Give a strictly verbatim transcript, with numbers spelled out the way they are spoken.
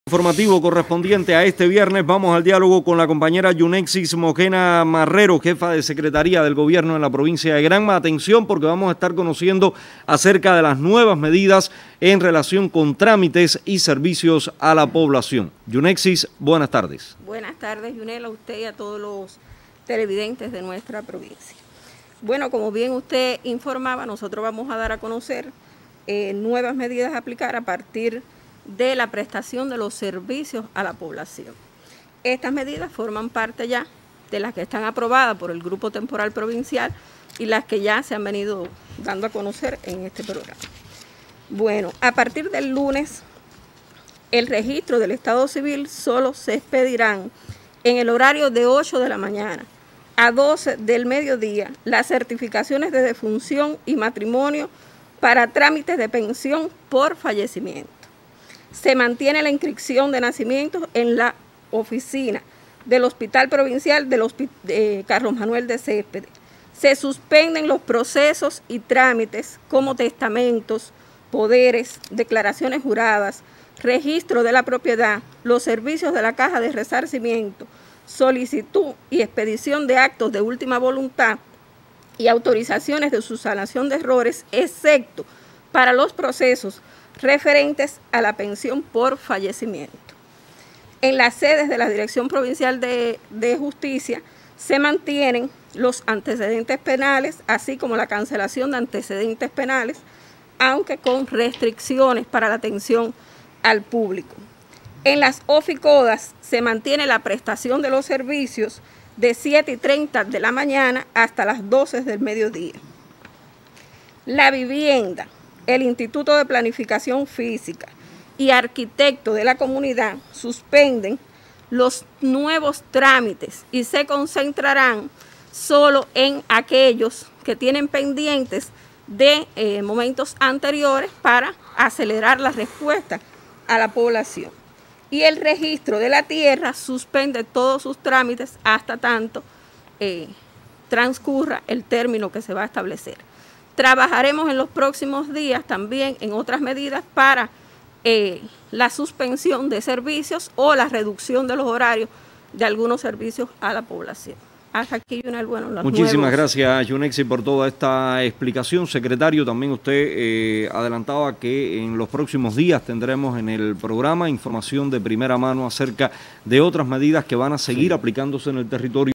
Informativo correspondiente a este viernes. Vamos al diálogo con la compañera Yunexis Mojena Marrero, jefa de Secretaría del Gobierno en la provincia de Granma. Atención, porque vamos a estar conociendo acerca de las nuevas medidas en relación con trámites y servicios a la población. Yunexis, buenas tardes. Buenas tardes, Yunel, a usted y a todos los televidentes de nuestra provincia. Bueno, como bien usted informaba, nosotros vamos a dar a conocer eh, nuevas medidas a aplicar a partir de la prestación de los servicios a la población. Estas medidas forman parte ya de las que están aprobadas por el Grupo Temporal Provincial y las que ya se han venido dando a conocer en este programa. Bueno, a partir del lunes, el registro del Estado Civil solo se expedirán en el horario de ocho de la mañana a doce del mediodía las certificaciones de defunción y matrimonio para trámites de pensión por fallecimiento. Se mantiene la inscripción de nacimientos en la oficina del Hospital Provincial del Hospi- de Carlos Manuel de Céspedes. Se suspenden los procesos y trámites como testamentos, poderes, declaraciones juradas, registro de la propiedad, los servicios de la Caja de Resarcimiento, solicitud y expedición de actos de última voluntad y autorizaciones de subsanación de errores, excepto para los procesos referentes a la pensión por fallecimiento. En las sedes de la Dirección Provincial de, de Justicia se mantienen los antecedentes penales, así como la cancelación de antecedentes penales, aunque con restricciones para la atención al público. En las OFICODAS se mantiene la prestación de los servicios de siete y treinta de la mañana hasta las doce del mediodía. La vivienda, el Instituto de Planificación Física y arquitecto de la comunidad suspenden los nuevos trámites y se concentrarán solo en aquellos que tienen pendientes de eh, momentos anteriores para acelerar la respuesta a la población. Y el registro de la tierra suspende todos sus trámites hasta tanto eh, transcurra el término que se va a establecer. Trabajaremos en los próximos días también en otras medidas para eh, la suspensión de servicios o la reducción de los horarios de algunos servicios a la población. Hasta aquí, Yunel, bueno, los Muchísimas nuevos... gracias, Yunexis, por toda esta explicación. Secretario, también usted eh, adelantaba que en los próximos días tendremos en el programa información de primera mano acerca de otras medidas que van a seguir sí. aplicándose en el territorio.